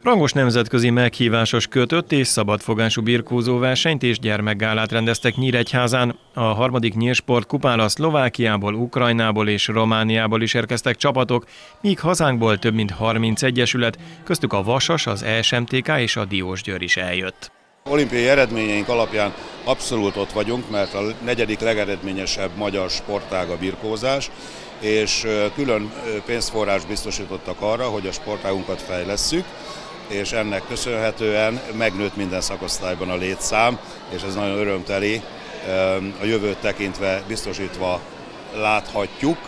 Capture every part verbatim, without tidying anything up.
Rangos nemzetközi meghívásos kötött és szabadfogású birkózó versenyt és gyermekgálát rendeztek Nyíregyházán. A harmadik Nyírsport kupára Szlovákiából, Ukrajnából és Romániából is érkeztek csapatok, míg hazánkból több mint harminc egyesület, köztük a Vasas, az E S M T K és a Diósgyőr is eljött. Olimpiai eredményeink alapján abszolút ott vagyunk, mert a negyedik legeredményesebb magyar sportág a birkózás, és külön pénzforrás biztosítottak arra, hogy a sportágunkat fejlesszük, és ennek köszönhetően megnőtt minden szakosztályban a létszám, és ez nagyon örömteli, a jövőt tekintve biztosítva láthatjuk,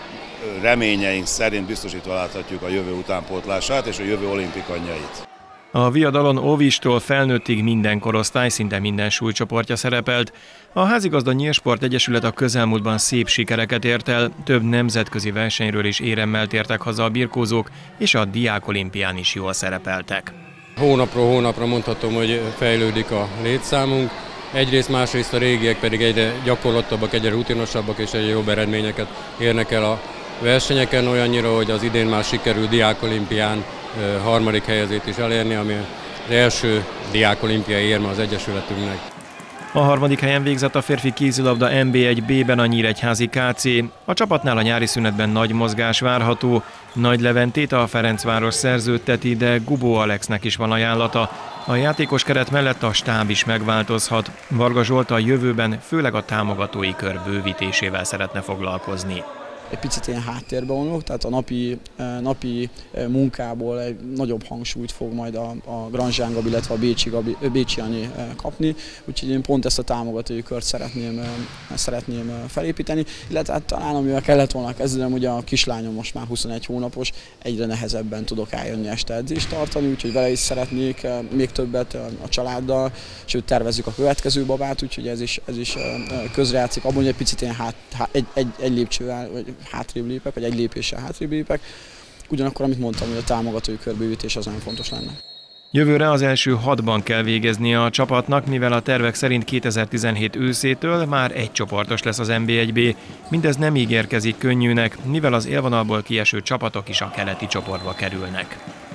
reményeink szerint biztosítva láthatjuk a jövő utánpótlását és a jövő olimpikanyait. A viadalon óvistól felnőttig minden korosztály, szinte minden súlycsoportja szerepelt. A Házigazda Nyírsport Egyesület a közelmúltban szép sikereket ért el, több nemzetközi versenyről is éremmel tértek haza a birkózók, és a diákolimpián is jól szerepeltek. Hónapról hónapra mondhatom, hogy fejlődik a létszámunk. Egyrészt, másrészt a régiek pedig egyre gyakorlatabbak, egyre rutinosabbak és egyre jobb eredményeket érnek el a versenyeken, olyannyira, hogy az idén már sikerül diákolimpián harmadik helyezést is elérni, ami az első diákolimpiai érme az Egyesületünknek. A harmadik helyen végzett a férfi kézilabda N B egy B-ben a Nyíregyházi K C. A csapatnál a nyári szünetben nagy mozgás várható. Nagy Leventét a Ferencváros szerződteti, de Gubó Alexnek is van ajánlata. A játékos keret mellett a stáb is megváltozhat. Varga Zsolt a jövőben főleg a támogatói kör bővítésével szeretne foglalkozni. Egy picit ilyen háttérbe vonulok, tehát a napi, napi munkából egy nagyobb hangsúlyt fog majd a, a Granzsán Gabi, illetve a Bécsi, Gabi, Bécsi Jani kapni, úgyhogy én pont ezt a támogatói kört szeretném, szeretném felépíteni, illetve hát talán amivel kellett volna kezdenem, ugye a kislányom most már huszonegy hónapos, egyre nehezebben tudok eljönni este edzést tartani, úgyhogy vele is szeretnék még többet a családdal, sőt tervezzük a következő babát, úgyhogy ez is, ez is közrejátszik, abban, hogy egy picit ilyen hát, egy, egy, egy lépcsővel, vagy hátrébb lépek, vagy egy lépéssel hátrébb lépek. Ugyanakkor, amit mondtam, hogy a támogatói körbővítés az nagyon fontos lenne. Jövőre az első hatban kell végeznie a csapatnak, mivel a tervek szerint kétezer-tizenhét őszétől már egy csoportos lesz az N B egy B. Mindez nem ígérkezik könnyűnek, mivel az élvonalból kieső csapatok is a keleti csoportba kerülnek.